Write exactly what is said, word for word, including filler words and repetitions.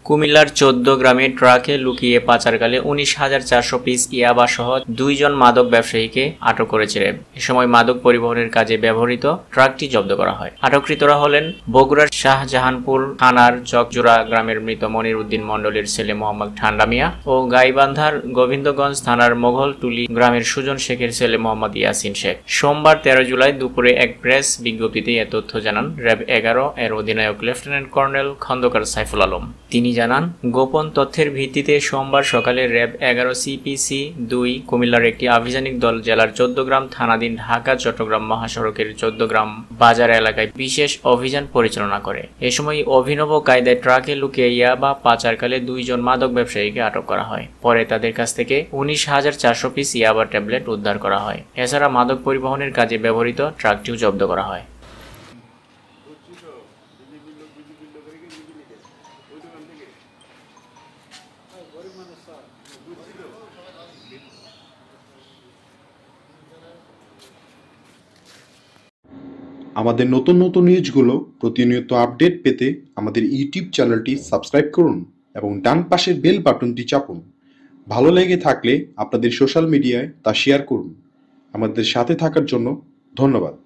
কুমিল্লার চোদ্দ গ্রামে ট্রাকে লুকিয়ে পাচারকালে উনিশ হাজার চারশো পিস ইয়াবা সহ দুইজন মাদক ব্যবসায়ীকে আটক করেছে র্যাব। এ সময় মাদক পরিবহনের কাজে ব্যবহৃত ট্রাকটি জব্দ করা হয়। আটককৃতরা হলেন বগুড়ার শাহজাহানপুর থানার চকজোড়া গ্রামের মৃত মনির উদ্দিন মণ্ডলের ছেলে মোহাম্মদ ঠান্ডা মিয়া ও গাইবান্ধার গোবিন্দগঞ্জ থানার মোঘলটুলি গ্রামের সুজন শেখের ছেলে মোহাম্মদ ইয়াসিন শেখ। সোমবার তেরো জুলাই দুপুরে এক প্রেস বিজ্ঞপ্তিতে এ তথ্য জানান র্যাব এগারো এর অধিনায়ক লেফটেন্যান্ট কর্নেল খন্দকার সাইফুল আলম। তিনি জানান, গোপন তথ্যের ভিত্তিতে সোমবার সকালে র্যাব এগারো সিপিসি দুই কুমিল্লার একটি আভিযানিক দল জেলার চৌদ্দগ্রাম থানাধীন ঢাকা চট্টগ্রাম মহাসড়কের চৌদ্দগ্রাম বাজার এলাকায় বিশেষ অভিযান পরিচালনা করে। এ সময় অভিনব কায়দায় ট্রাকে লুকিয়ে ইয়াবা পাচারকালে দুইজন মাদক ব্যবসায়ীকে আটক করা হয়। পরে তাদের কাছ থেকে উনিশ হাজার চারশো পিস ইয়াবা ট্যাবলেট উদ্ধার করা হয়। এছাড়া মাদক পরিবহনের কাজে ব্যবহৃত ট্রাকটিও জব্দ করা হয়। আমাদের নতুন নতুন নিউজগুলো প্রতিনিয়ত আপডেট পেতে আমাদের ইউটিউব চ্যানেলটি সাবস্ক্রাইব করুন এবং ডান পাশের বেল বাটনটি চাপুন। ভালো লেগে থাকলে আপনাদের সোশ্যাল মিডিয়ায় তা শেয়ার করুন। আমাদের সাথে থাকার জন্য ধন্যবাদ।